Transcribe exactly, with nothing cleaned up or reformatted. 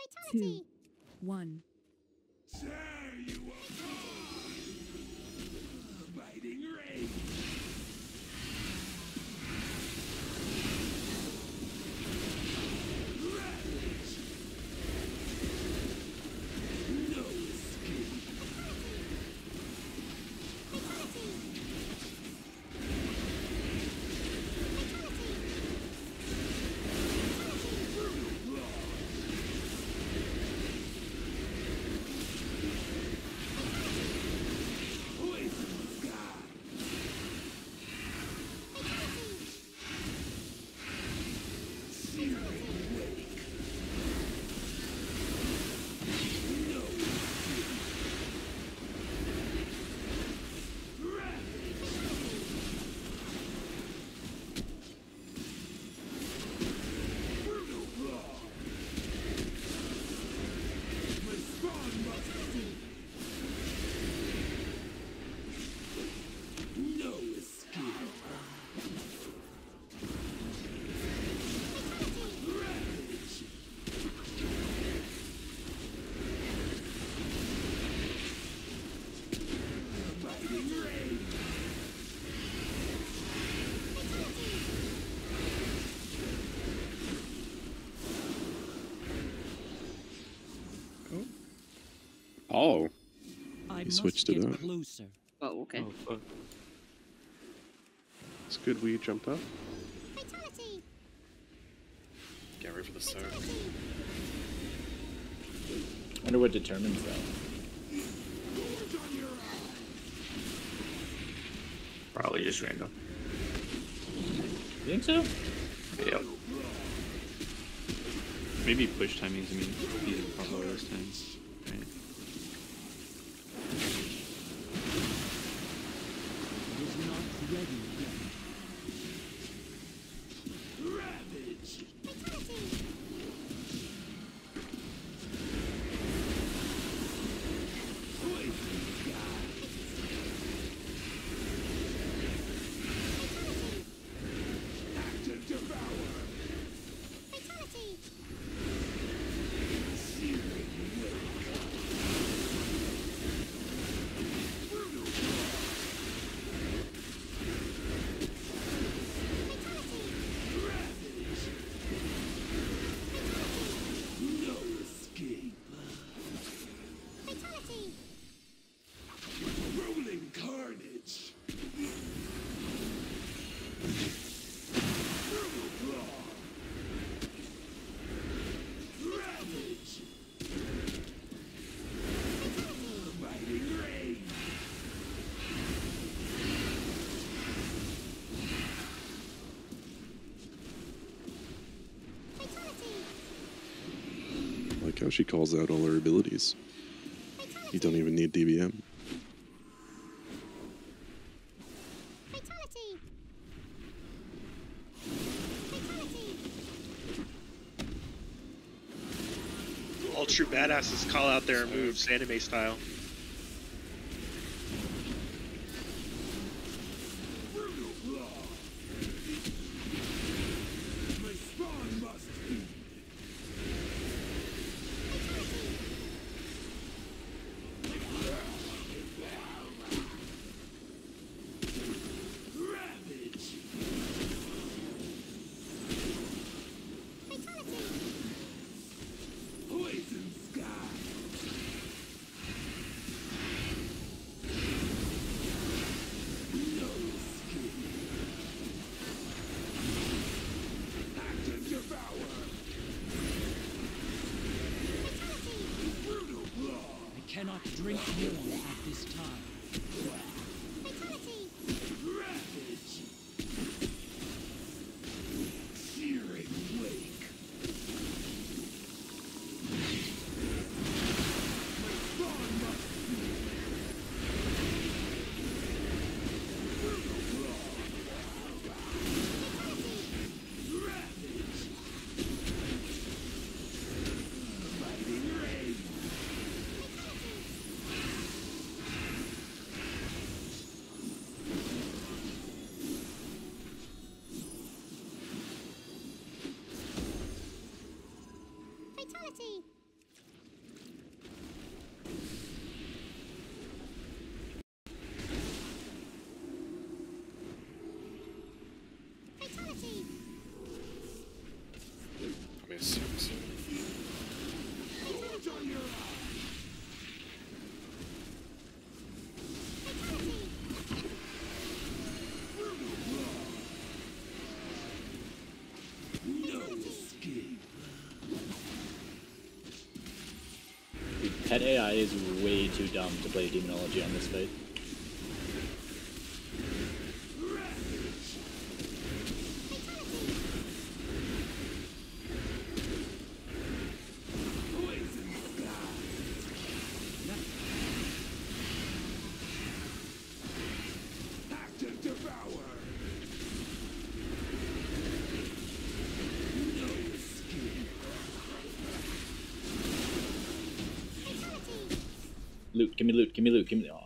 two, one. Say you will die! Biting rage! Ravage! No escape! Oh, I he switched it up. Closer. Oh, okay. Oh, fuck. It's good we jumped up. Fatality. Get ready for the start. I wonder what determines that. Probably just random. You think so? Yep. Maybe push timings. I mean, he's in combo those times. Right. Is not ready yet. Ravage! Poison sky! Active devour! Fatality. Searing wake! Brutal ravage! No escape! Fatality. Rolling carnage! Brutal claw! Ravage! Biting rain! Fatality. I like how she calls out all her abilities. You don't even need D B M. Fatality. Fatality. All true badasses call out their moves anime style. Brutal claw! My spawn must feed! Ravage! Fatality. Poison sky! No escape! Active devour! Brutal claw! I cannot drink more at this time. Fatality. Ravage! Searing wake! My spawn must feed! Brutal claw! Ravage! Biting rain! A I is way too dumb to play Demonology on this fight. Active devour. No escape. Loot, give me loot, give me loot, give me. Oh.